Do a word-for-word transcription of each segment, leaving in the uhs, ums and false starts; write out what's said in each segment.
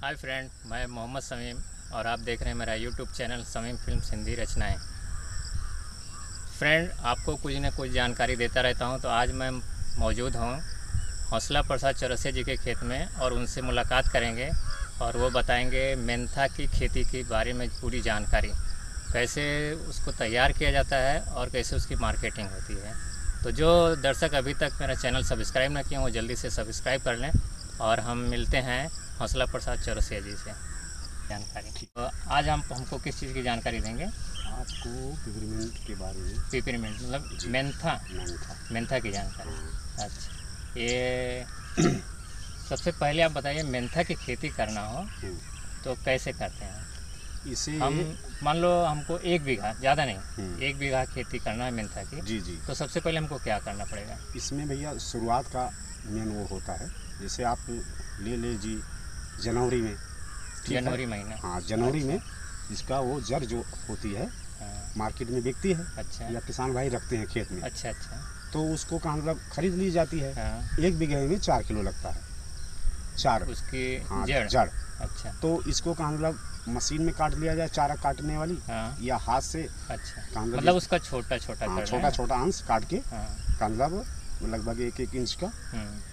Hi friend, मैं मोहम्मद समीम और आप देख रहे हैं मेरा YouTube channel Sameem films Hindi रचनाएं। फ्रेंड, आपको कुछ न कुछ जानकारी देता रहता हूं, तो आज मैं मौजूद हूं हौसला प्रसाद चौरसिया जी के खेत में और उनसे मुलाकात करेंगे और वो बताएंगे मेंथा की खेती के बारे में पूरी जानकारी, कैसे उसको तैयार किया जाता है और कैसे उसकी मार्केटिंग होती है। तो जो दर्शक अभी तक मेरा चैनल सब्सक्राइब ना किए वो जल्दी से सब्सक्राइब कर लें और हम मिलते हैं हौसला प्रसाद चौरसिया जी से जानकारी। तो आज हम हमको किस चीज़ की जानकारी देंगे? आपको पिपरमिंट के बारे में। पिपरमिंट मतलब मेंथा मेंथा मेंथा की जानकारी। अच्छा, ये सबसे पहले आप बताइए, मेंथा की खेती करना हो तो कैसे करते हैं? इसे हम मान लो हमको एक बीघा, ज़्यादा नहीं, एक बीघा खेती करना है मेंथा की। जी जी तो सबसे पहले हमको क्या करना पड़ेगा? इसमें भैया शुरुआत का मेन वो होता है, जैसे आप ले लीजिए जनवरी में, जनवरी महीना। हाँ जनवरी अच्छा। में इसका वो जड़ जो होती है हाँ। मार्केट में बिकती है। अच्छा या किसान भाई रखते हैं खेत में। अच्छा अच्छा। तो उसको कहाँ मतलब खरीद ली जाती है। हाँ। एक बीघे में चार किलो लगता है, चार उसकी हाँ जड़। जड़। अच्छा। तो इसको कहाँ मतलब मशीन में काट लिया जाए, चारा काटने वाली। हाँ। या हाथ से। अच्छा, मतलब उसका छोटा छोटा हाँ, छोटा छोटा अंश काट के। हाँ। मतलब लगभग एक एक इंच का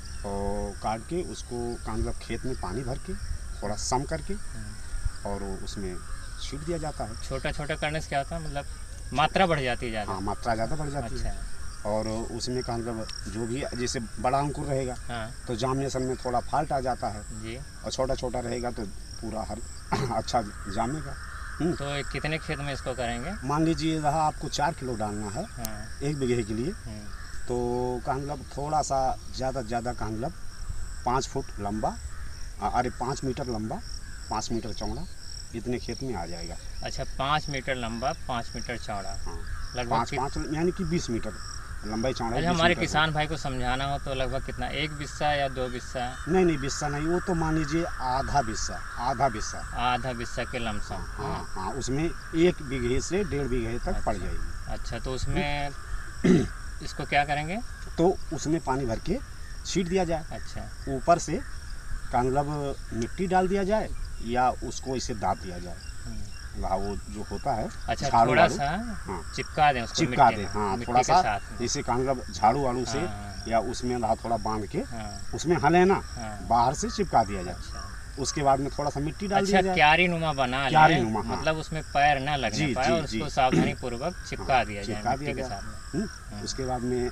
और काट के उसको मतलब खेत में पानी भर के थोड़ा सम करके और उसमें छीट दिया जाता है। छोटा छोटा करने से क्या होता है, मतलब मात्रा बढ़ जाती है ज़्यादा? हाँ, मात्रा ज़्यादा बढ़ जाती अच्छा। है। और उसमें का मतलब जो भी जैसे बड़ा अंकुर रहेगा। हाँ। तो जामनेशन में थोड़ा फाल्ट आ जाता है जी। और छोटा छोटा रहेगा तो पूरा हर अच्छा जामेगा। तो कितने खेत में इसको करेंगे? मान लीजिए रहा आपको चार किलो डालना है। हाँ। एक बीघे के लिए। तो का मतलब थोड़ा सा ज़्यादा ज़्यादा का मतलब पाँच फुट लंबा, अरे पाँच मीटर लंबा, पाँच मीटर चौड़ा, इतने खेत में आ जाएगा। अच्छा, पाँच मीटर लंबा, पाँच मीटर चौड़ा। हाँ, लगभग पाँच पाँच यानी कि बीस मीटर लंबाई चौड़ाई। अच्छा, हमारे किसान भाई को समझाना हो तो लगभग कितना, एक बिस्सा या दो बिस्सा? नहीं नहीं, बिस्सा नहीं, वो तो मान लीजिए आधा बिस्सा। आधा बिस्सा आधा बिस्सा के लमसम। हाँ हाँ, उसमें एक बीघे से डेढ़ बीघे तक पड़ जाएगी। अच्छा, तो उसमें इसको क्या करेंगे? तो उसमें पानी भर के छीट दिया जाए। अच्छा, ऊपर से का मतलब मिट्टी डाल दिया जाए या उसको इसे दाब दिया जाए। वो जो होता है अच्छा, थोड़ा सा हाँ, चिपका दें उसको, चिपका दें। हाँ, थोड़ा सा जैसे का मतलब झाड़ू वाड़ू से हाँ, या उसमें रहा थोड़ा बांध के हाँ, उसमें हले ना हाँ, बाहर से चिपका दिया जाए। अच्छा। उसके उसके बाद में थोड़ा सा मिट्टी डाल अच्छा, दिया जाए। क्यारी नुमा बना लें, क्यारी नुमा, हाँ। मतलब उसमें पैर ना लगने जी, पाए जी, और उसको जी। सावधानी पूर्वक चिपका हाँ, दिया चिपका जाए मिट्टी के साथ में। हाँ। उसके बाद में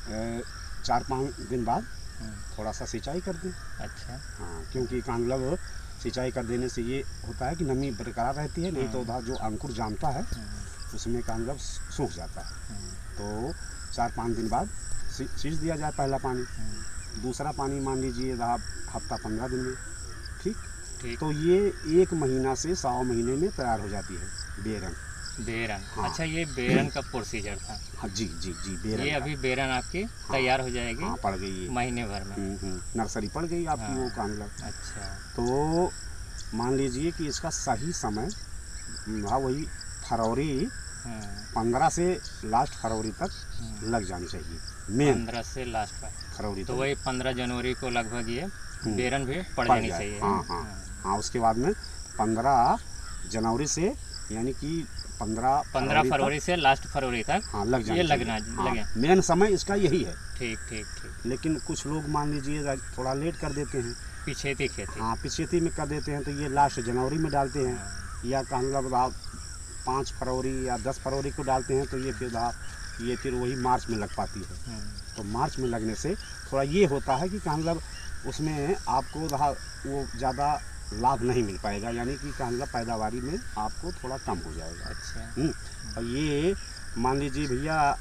चार पाँच दिन बाद थोड़ा सा सिंचाई कर दें। अच्छा हाँ, क्योंकि का मतलब सिंचाई कर देने से ये होता है कि नमी बरकरार रहती है, नहीं तो उधर जो अंकुर जामता है उसमें का मतलब सूख जाता है। तो चार पाँच दिन बाद सींच दिया जाए पहला पानी। दूसरा पानी मान लीजिए रहा हफ्ता पंद्रह दिन में। ठीक ठीक। तो ये एक महीना से सौ महीने में तैयार हो जाती है बेरन। बेरन हाँ। अच्छा, ये बेरन का प्रोसीजर था? हाँ जी जी जी, बेरन। ये अभी बेरन आपकी हाँ, तैयार हो जाएगी? हाँ, पड़ गई है महीने भर में। नर्सरी पड़ गई आपकी। हाँ, वो का मतलब। अच्छा, तो मान लीजिए कि इसका सही समय हाँ वही फरवरी पंद्रह से लास्ट फरवरी तक लग जानी चाहिए। मेन पंद्रह से लास्ट फरवरी। तो वही पंद्रह जनवरी को लगभग ये बेरन भी पड़ जानी चाहिए। हाँ हाँ हाँ। उसके बाद में पंद्रह जनवरी से यानी कि पंद्रह पंद्रह फरवरी से लास्ट फरवरी तक हाँ लग जाए, ये लगना हाँ, लगे। मेन समय इसका यही है। ठीक ठीक ठीक। लेकिन कुछ लोग मान लीजिए थोड़ा लेट कर देते हैं, पिछेती खेती। हाँ, पिछेती में कर देते हैं, तो ये लास्ट जनवरी में डालते हैं। हाँ। या का मतलब आप पाँच फरवरी या दस फरवरी को डालते हैं तो ये फिर ये फिर वही मार्च में लग पाती है। तो मार्च में लगने से थोड़ा ये होता है कि का मतलब उसमें आपको रहा वो ज़्यादा लाभ नहीं मिल पाएगा, यानी कि का मतलब पैदावारी में आपको थोड़ा कम हो जाएगा। अच्छा। और ये मान लीजिए भैया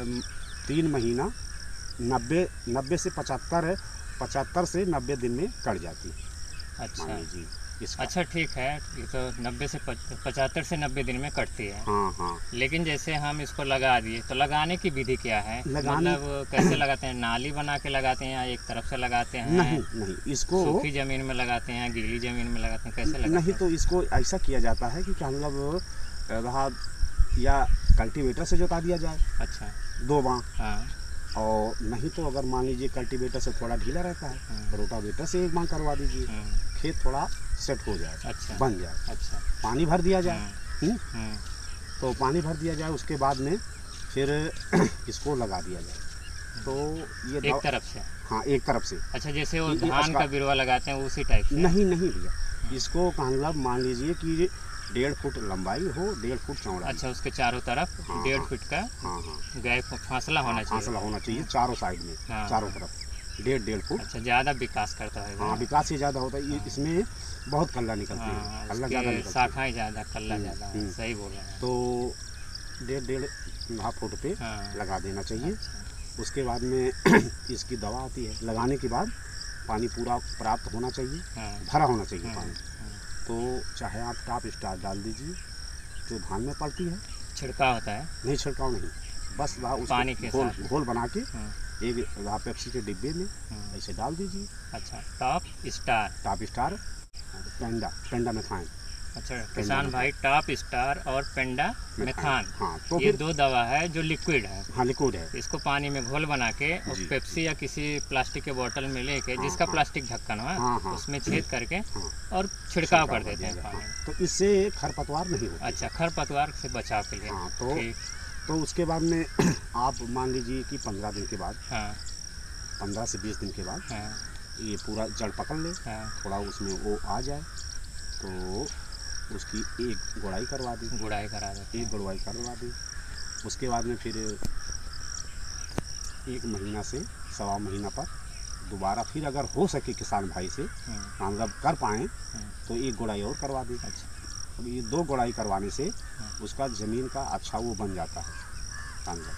तीन महीना नब्बे नब्बे से पचहत्तर पचहत्तर से नब्बे दिन में कट जाती है। अच्छा, मान लीजिए इसका। अच्छा, ठीक है। ये तो नब्बे से पचहत्तर से नब्बे दिन में कटती है। हाँ हाँ। लेकिन जैसे हम इसको लगा दिए तो लगाने की विधि क्या है? मतलब कैसे लगाते हैं? नाली बना के लगाते हैं या एक तरफ से लगाते हैं? नहीं नहीं, इसको सूखी जमीन में लगाते हैं, गीली जमीन में लगाते हैं, कैसे लगाते हैं? नहीं, तो इसको ऐसा किया जाता है कि क्या मतलब रहा या कल्टीवेटर से जोता दिया जाए। अच्छा, दो बाँ। हाँ। और नहीं तो अगर मान लीजिए कल्टीवेटर से थोड़ा ढीला रहता है, रोटावेटर से एक बार करवा दीजिए। खेत थोड़ा सेट हो जाए, अच्छा बन जाए। अच्छा। पानी भर दिया जाए। हम्म, हम्म, हम्म, तो पानी भर दिया जाए, उसके बाद में फिर इसको लगा दिया जाए। तो ये एक दवा- तरफ से। हाँ, एक तरफ से। अच्छा, जैसे वो ये- ये धान असका- का बिरवा लगाते हैं उसी टाइप से? नहीं नहीं भैया, इसको मतलब मान लीजिए कि डेढ़ फुट लंबाई हो, डेढ़ फुट चौड़ाई। अच्छा, उसके चारों तरफ हाँ, डेढ़ हाँ, फीट का हाँ हाँ गैप फासला होना चाहिए। फासला होना चाहिए चारों साइड में, हाँ, चारों हाँ। तरफ डेढ़ डेढ़ फुट। अच्छा, ज़्यादा विकास करता है। हाँ, विकास ही ज़्यादा होता है। ये इसमें बहुत कल्ला निकलते हाँ, हैं, कल्ला ज़्यादा उसके निकलते हैं। शाखाएँ ज़्यादा, कल्ला हम्म, ज़्यादा है, हम्म। सही बोल रहे हैं। तो डेढ़ डेढ़ हाफ फुट पे हाँ। लगा देना चाहिए। अच्छा। उसके बाद में इसकी दवा आती है। लगाने के बाद पानी पूरा प्राप्त होना चाहिए, हाँ। भरा होना चाहिए हाँ, पानी। हाँ। तो चाहे आप टॉप स्टार डाल दीजिए जो धान में पड़ती है। छिड़काव होता है? नहीं, छिड़काव नहीं, बस वहाँ पानी के उसको घोल साथ। घोल बना के हाँ, एक वहाँ पेप्सी के डिब्बे में हाँ। ऐसे डाल दीजिए। अच्छा, टॉप स्टार। टॉप स्टार, पेंडा, पेंडा मेथाइन। अच्छा, किसान भाई, टॉप स्टार और पेंडा मेथान, हाँ, तो ये फिर दो दवा है जो लिक्विड है। हाँ, लिक्विड है। इसको पानी में घोल बना के और जी। पेप्सी या किसी प्लास्टिक के बोतल में लेके, हाँ, जिसका हाँ। प्लास्टिक ढक्कन हो, हाँ, हाँ। उसमें छेद करके हाँ, और छिड़काव कर दिया देते हैं जाए। पानी। हाँ, तो इससे खरपतवार नहीं होती। अच्छा, खरपतवार से बचाव के लिए। हाँ, तो ठीक। तो उसके बाद में आप मान लीजिए कि पंद्रह दिन के बाद, हाँ, पंद्रह से बीस दिन के बाद हाँ, ये पूरा जड़ पकड़ ले, हाँ। थोड़ा उसमें वो आ जाए तो उसकी एक गुड़ाई करवा दी, गुड़ाई करा देते एक हैं। गुड़ाई करवा दी। उसके बाद में फिर एक महीना से सवा महीना पर दोबारा फिर अगर हो सके किसान भाई से हम्म, मतलब कर पाएँ हम्म। तो एक गुड़ाई और करवा दी। अच्छा। अब ये दो गुड़ाई करवाने से उसका ज़मीन का अच्छा वो बन जाता है कांगड़,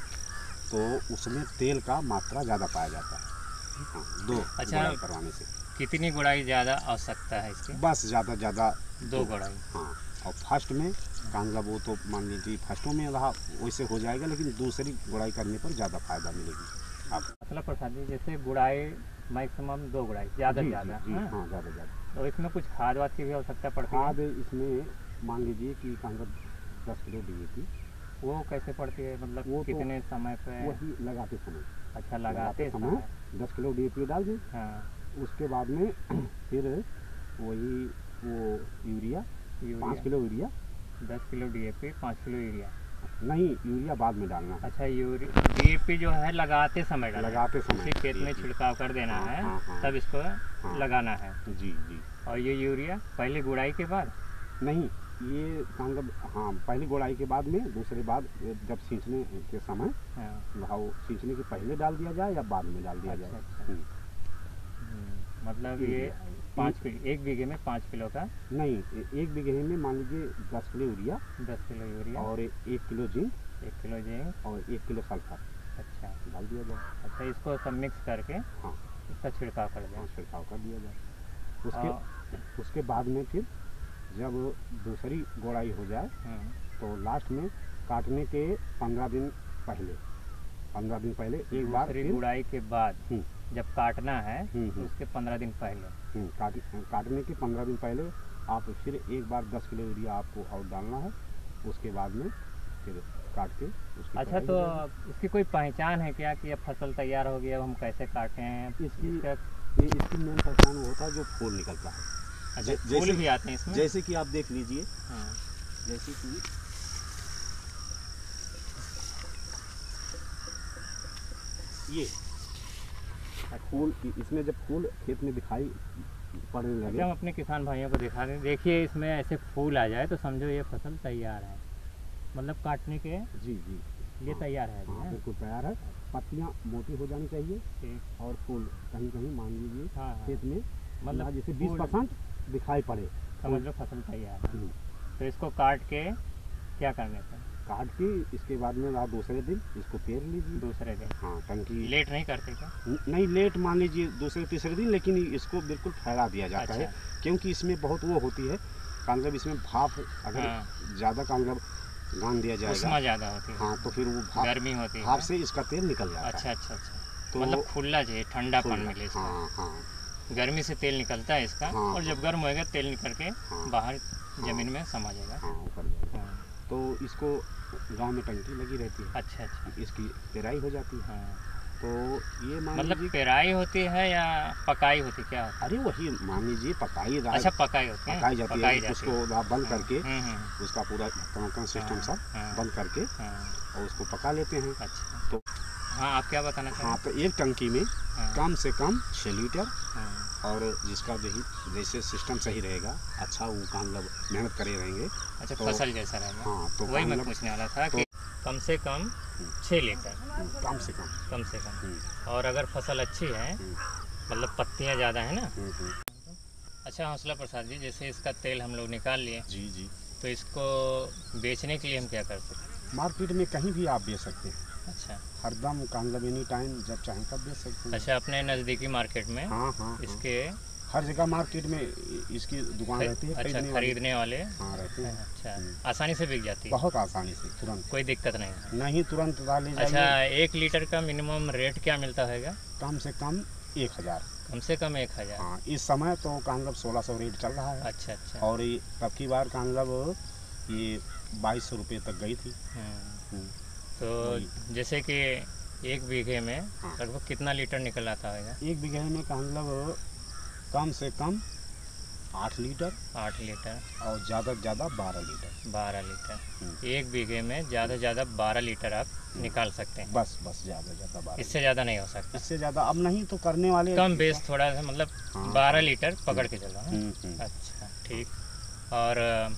तो उसमें तेल का मात्रा ज़्यादा पाया जाता है। हाँ, दो अच्छा। गुड़ाई करवाने से कितनी गुड़ाई ज़्यादा आवश्यकता है इसकी? बस ज़्यादा ज़्यादा दो गुड़ाई। हाँ, और फर्स्ट में कांगड़ा वो तो मान लीजिए फर्स्टों में रहा वैसे हो जाएगा, लेकिन दूसरी गुड़ाई करने पर ज़्यादा फायदा मिलेगी आप। मतलब प्रसाद जी, जैसे गुड़ाई मैक्सिमम दो गुड़ाई, ज़्यादा जी, ज़्यादा। जी, हाँ? हाँ, ज़्यादा ज़्यादा। तो इसमें कुछ खाद वाद की भी आवश्यकता पड़ती है? खाद इसमें मान लीजिए कि कांगड़ा दस किलो डी ए पी। वो कैसे पड़ती है, मतलब वो तो कितने समय पे? वही लगाते समय, अच्छा, लगाते समय समय। दस किलो डी ए पी डाल दी। हाँ, उसके बाद में फिर वही वो यूरिया, पाँच यूरिया किलो यूरिया। दस किलो डी ए पी, पाँच किलो यूरिया। नहीं, यूरिया बाद में डालना है। अच्छा, यूरिया डी ए पी जो है लगाते समय डालना है। लगाते समय किसी खेत जी, में जी। छिड़काव कर देना हाँ, है, हाँ, हाँ। तब इसको हाँ। लगाना है। जी जी। और ये यूरिया पहले गुड़ाई के बाद? नहीं, ये कांगड़ हाँ, पहली गुड़ाई के बाद में, दूसरे बाद जब सींचने के समय हाँ। भाव सींचने के पहले डाल दिया जाए या बाद में डाल दिया अच्छा, जाए। अच्छा। हम्म। हम्म, मतलब ये यूरिया। पाँच किलो, एक बीघे में पाँच किलो का? नहीं, ए- एक बीघे में मान लीजिए दस किलो यूरिया दस किलो यूरिया और एक किलो जिंक एक किलो जिंक। और एक किलो सल्फर अच्छा डाल दिया जाए। अच्छा, इसको सब मिक्स करके हाँ, इसका छिड़काव कर हाँ, दें। छिड़काव कर दिया जाए। उसके और- उसके बाद में फिर जब दूसरी गोड़ाई हो जाए हम्म, तो लास्ट में काटने के पंद्रह दिन पहले पंद्रह दिन पहले एक बार दूसरी फिर गुड़ाई के बाद हम्म, जब काटना है हम्म, तो हम्म। उसके पंद्रह दिन पहले। हम्म, काट काटने के पंद्रह दिन पहले आप फिर एक बार दस किलो यूरिया आपको और डालना है। उसके बाद में फिर काट के उसकी अच्छा, कटाई तो हो जाएगी। इसकी कोई पहचान है क्या कि अब फसल तैयार हो गई, अब हम कैसे काटें? इसकी इसका ये इसकी मेन पहचान वो होता है जो फूल निकलता है। अच्छा, जै- फूल जैसे- भी आते हैं इसमें? जैसे कि आप देख लीजिए, हाँ, जैसे कि ये फूल, इसमें जब फूल खेत में दिखाई पड़ने अच्छा, हम लगे, अपने किसान भाइयों को दिखा दें। देखिए, इसमें ऐसे फूल आ जाए तो समझो ये फसल तैयार है, मतलब काटने के जी जी लिए हाँ, तैयार है अभी, हाँ, हैं? बिल्कुल तैयार है। पत्तियाँ मोटी हो जानी चाहिए ठीक। और फूल कहीं कहीं मान लीजिए हाँ, हाँ। खेत में मतलब मतलब जैसे बीस फूल- परसेंट दिखाई पड़े। समझ लो फसल तैयार है। हम्म, तो इसको काट के क्या करने का? काट के इसके बाद में आप दूसरे दिन इसको पेर लीजिए। दूसरे दिन हाँ, टंकी लेट नहीं करते क्या? न- नहीं लेट मान लीजिए दूसरे तीसरे दिन, लेकिन इसको बिल्कुल फैला दिया जाता है अच्छा। क्योंकि इसमें बहुत वो होती है कांगड़, इसमें भाप अगर हाँ। ज़्यादा कांगड़ गान दिया जाएगा उष्मा ज़्यादा होती है। हाँ, तो फिर वो भाप गर्मी होती है। भाप से इसका तेल निकल जाता अच्छा है। अच्छा अच्छा, तो मतलब खुला चाहिए, ठंडापन खुला- मिले इसका। हाँ हाँ गर्मी से तेल निकलता है इसका, हाँ, और जब गर्म होएगा तेल निकल के हाँ। बाहर ज़मीन में समा जाएगा। हाँ, ऊपर जाएगा। हाँ, तो इसको गांव में टंकी लगी रहती है, अच्छा अच्छा। इसकी पेराई हो जाती है। हाँ, तो ये मान मतलब लीजिए, पेराई होती है या पकाई होती क्या होता अरे वही मान लीजिए पकाई है? दाल अच्छा पकाई होती है, पकाई जाती पकाई है, जाती उसको है। आप बंद हाँ, करके हम्म, हम्म, उसका पूरा ढक्कन सिस्टम हाँ, सब हाँ, बंद करके हाँ, और उसको पका लेते हैं। अच्छा। तो हाँ, आप क्या बताना हाँ, चाहेंगे? तो एक टंकी में हाँ, कम से कम छः लीटर, हाँ, और जिसका जही जैसे सिस्टम सही रहेगा, अच्छा वो काम मतलब मेहनत करे रहेंगे, अच्छा तो फसल जैसा रहेगा। हाँ तो वही मैं मतलब पूछने वाला था तो कि कम से कम छः लीटर, हम्म, कम से कम कम से कम। हम्म, और अगर फसल अच्छी है, हम्म, मतलब पत्तियाँ ज़्यादा है ना। हम्म, हम्म, अच्छा हौसला प्रसाद जी, जैसे इसका तेल हम लोग निकाल लिए, जी जी, तो इसको बेचने के लिए हम क्या कर सकते हैं? मार्केट में कहीं भी आप बेच सकते हैं, अच्छा, हरदम का मतलब एनी टाइम जब चाहें तब बेच सकते हैं। अच्छा अपने नज़दीकी मार्केट में हाँ हाँ हाँ, इसके हर जगह मार्केट में इ- इसकी दुकान ख- रहती है, अच्छा खरीदने वाली। खरीदने वाले। हाँ रहते हैं, अच्छा, हम्म, आसानी से बिक जाती है, बहुत आसानी से, तुरंत, कोई दिक्कत नहीं है। नहीं तुरंत डाल ले अच्छा, जाइए। एक लीटर का मिनिमम रेट क्या मिलता होगा? कम से कम एक हज़ार। कम से कम एक हज़ार। हाँ, इस समय तो का मतलब सोलह सौ रेट चल रहा है, अच्छा अच्छा। और ये तब की बार का मतलब ये बाईस सौ रुपये तक गई थी। हम्म, हम्म, तो वही। जैसे कि एक बीघे में हाँ, लगभग कितना लीटर निकल आता होगा? एक बीघे में का मतलब कम से कम आठ लीटर, आठ लीटर, और ज़्यादा से ज़्यादा बारह लीटर। बारह लीटर। हम्म, एक बीघे में ज़्यादा से ज़्यादा बारह लीटर आप हम्म, निकाल सकते हैं, बस बस ज़्यादा से ज़्यादा बारह इससे ज़्यादा नहीं हो सकता। इससे ज़्यादा अब नहीं तो करने वाले कम बेस थोड़ा सा, मतलब हाँ, बारह हाँ, लीटर पकड़ के चलो। हाँ? हम्म, हम्म। अच्छा ठीक। और अ,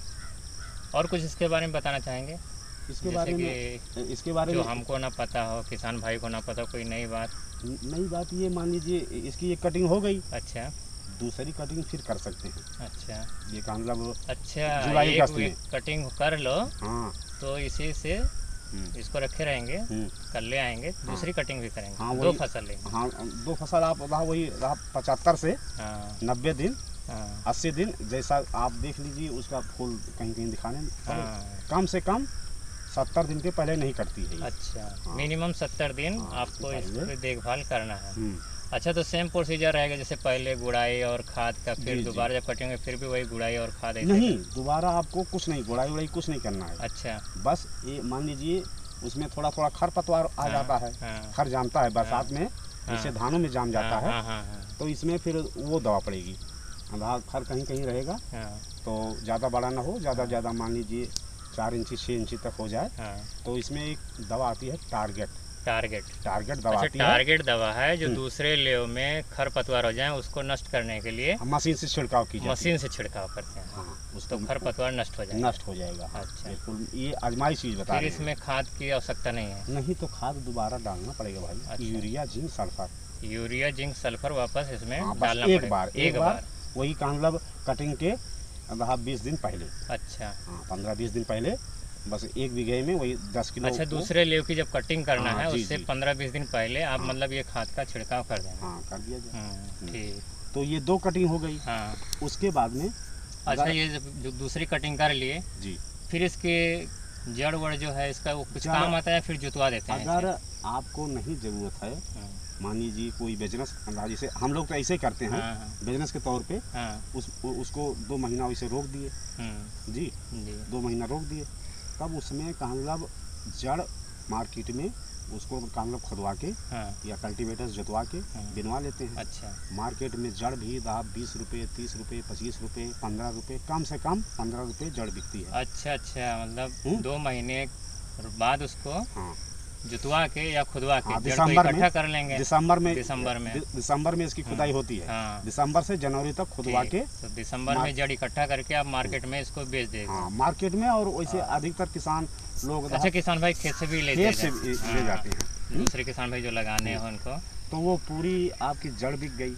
और कुछ इसके बारे में बताना चाहेंगे? इसके जैसे बारे कि में इसके बारे जो में हमको ना पता हो, किसान भाई को ना पता हो, कोई नई बात। न- नई बात ये मान लीजिए, इसकी ये कटिंग हो गई, अच्छा दूसरी कटिंग फिर कर सकते हैं, अच्छा ये का मतलब अच्छा, जुलाई एक अगस्त में। वीक कटिंग कर लो हाँ, तो इसी से हम्म, इसको रखे रहेंगे, हम्म, कल ले आएंगे, हाँ, दूसरी कटिंग भी करेंगे, हाँ दो वही, फसल लेंगे। हाँ दो फसल आप रहा वही रहा पचहत्तर से हाँ नब्बे दिन, हाँ अस्सी दिन, जैसा आप देख लीजिए उसका फूल कहीं कहीं दिखाने पड़े। हाँ। कम से कम सत्तर दिन के पहले नहीं कटती है ये। अच्छा, हाँ, मिनिमम सत्तर दिन हाँ, आपको इसके इस पहले। पे देखभाल करना है। हम्म, अच्छा, तो सेम प्रोसीजर रहेगा जैसे पहले गुड़ाई और खाद का, जी फिर जी, दोबारा जब कटेंगे फिर भी वही गुड़ाई और खाद ऐसे नहीं कर- दोबारा आपको कुछ नहीं, गुड़ाई वुड़ाई कुछ नहीं करना है। अच्छा बस ये मान लीजिए उसमें थोड़ा थोड़ा खरपतवार आ हाँ, जाता है, हाँ, खर जामता है बरसात हाँ, में, जैसे हाँ, धानों में जाम जाता हाँ, है, हाँ, हाँ, हाँ, तो इसमें फिर वो दवा पड़ेगी। आधा खर कहीं कहीं रहेगा, हाँ, तो ज़्यादा बड़ा ना हो, ज़्यादा हाँ। ज़्यादा मान लीजिए चार इंची छः इंची तक हो जाए, हाँ, तो इसमें एक दवा आती है टारगेट, टारगेट। टारगेट दवा अच्छा, आती है। टारगेट दवा है जो हम्म, दूसरे लेव में खरपतवार हो जाए उसको नष्ट करने के लिए हम मशीन से छिड़काव की जाती है। मशीन से छिड़काव करते हैं, हाँ, तो उसको खरपतवार नष्ट हो जाएगा। नष्ट हो जाएगा। हाँ, अच्छा। बिल्कुल, ये आजमाई चीज़ बता फिर रहे हैं। इसमें खाद की आवश्यकता नहीं है? नहीं तो खाद दोबारा डालना पड़ेगा भाई, अच्छा। Urea zinc sulphur. Urea zinc sulphur वापस इसमें हाँ, बस डालना एक पड़ेगा बार एक एक बार वही का मतलब कटिंग के रहा बीस दिन पहले, अच्छा हाँ पंद्रह बीस दिन पहले, बस एक बीघे में वही दस किलो अच्छा, को- दूसरे लेव की जब कटिंग करना हाँ, है जी, उससे जी। पंद्रह बीस दिन पहले आप हाँ। मतलब ये खाद का छिड़काव कर देंगे। हाँ कर दिया जाए। हम्म, ठीक। तो ये दो कटिंग हो गई, हाँ, उसके बाद में अच्छा, अगर- ये जब जो दूसरी कटिंग कर लिए जी, फिर इसके जड़ वड़ जो है इसका वो कुछ जड़- काम आता है, फिर जुतवा देते हैं अगर इसे? आपको नहीं ज़रूरत है, हाँ, मान लीजिए कोई बिजनेस अंदाजे से, हम लोग तो ऐसे ही करते हैं, हाँ, हाँ, बिजनेस के तौर पे हाँ, उस उसको दो महीना वैसे रोक दिए, हम्म, जी जी, दो महीना रोक दिए, तब उसमें का मतलब जड़ मार्केट में उसको का मतलब खुदवा के हाँ, या कल्टीवेटर जोतवा के हाँ। बिनवा लेते हैं। अच्छा, मार्केट में जड़ भी आप बीस रुपये, तीस रुपये, पच्चीस रुपये, पंद्रह रुपये, कम से कम पंद्रह रुपये जड़ बिकती है। अच्छा, अच्छा, मतलब हम्म? दो महीने बाद उसको हाँ जुतवा के या खुदवा के हाँ, जड़ को दिसंबर इकट्ठा में कर लेंगे। दिसंबर में दिसंबर में। दि- दिसंबर में इसकी खुदाई होती है, हाँ, दिसंबर से जनवरी तक खुदवा ठीक। के, तो दिसंबर मार- में जड़ इकट्ठा करके आप मार्केट में इसको बेच देंगे। हाँ मार्केट में, और वैसे हाँ। अधिकतर किसान लोग अच्छा, किसान भाई खेत से भी लेते खेत से हैं? ले हाँ, ले जाते हैं, दूसरे किसान भाई जो लगाने हैं उनको। तो वो पूरी आपकी जड़ बिक गई।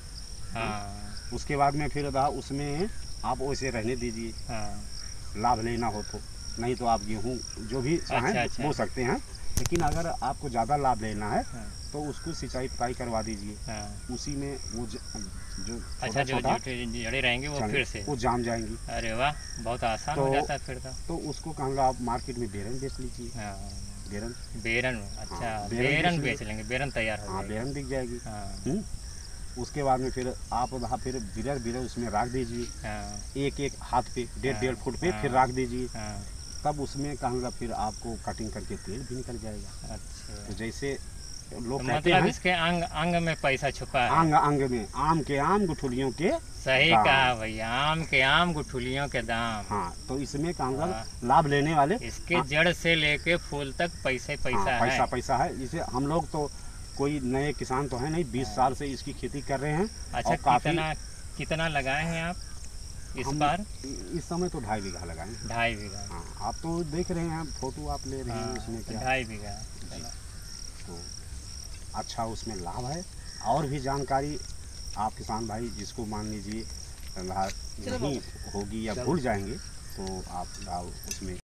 हाँ, उसके बाद में फिर रहा उसमें आप वैसे रहने दीजिए, हाँ, लाभ लेना हो तो, नहीं तो आप गेहूँ जो भी चाहें अच्छा, अच्छा। बो सकते हैं, लेकिन अगर आपको ज़्यादा लाभ लेना है हाँ, तो उसको सिंचाई पुताई करवा दीजिए, हाँ। उसी में वो ज, जो अच्छा, छोटा जो छोटा जड़- जड़ें रहेंगी वो चने, फिर से? वो जाम जाएंगी, अरे वाह, बहुत आसान हो तो- जाता है फिर तो। तो उसको कहूँगा आप मार्केट में बेरन बेच लीजिए, हाँ, बेरन, बेरन। अच्छा, हाँ, बेरन बेरन बेच बेच लेंगे, बेरन तैयार हो हाँ जाएगी। बेरन बिक जाएगी। हाँ, हम्म? उसके बाद में फिर आप वहाँ फिर बिरर बिरर उसमें रख दीजिए, हाँ, एक एक हाथ पे डेढ़ हाँ, डेढ़ फुट पे हाँ। फिर रख दीजिए, हाँ, तब उसमें कहूँगा फिर आपको कटिंग करके तेल भी निकल जाएगा। तो अच्छा, जैसे लोग तो कहते मतलब हैं इसके अंग अंग में पैसा छुपा है। अंग अंग में, आम के आम गुठलियों के सही दाम। कहा भैया, आम के आम गुठलियों के दाम। हाँ, तो इसमें का हाँ। मतलब लाभ लेने वाले इसके हाँ, जड़ से लेके फूल तक पैसे पैसा हाँ, पैसा है। पैसा है। इसे हम लोग तो कोई नए किसान तो है नहीं, बीस हाँ। साल से इसकी खेती कर रहे हैं। अच्छा, और काफी कितना कितना लगाए हैं आप इस हम बार? इस समय तो ढाई बीघा लगाए हैं। ढाई बीघा। हाँ, आप तो देख रहे हैं, फोटो आप ले रहे हैं हाँ, उसमें तो क्या ढाई बीघा। जी। तो अच्छा उसमें लाभ है। और भी जानकारी आप किसान भाई जिसको मान लीजिए नहीं होगी या भूल जाएंगे तो आप उसमें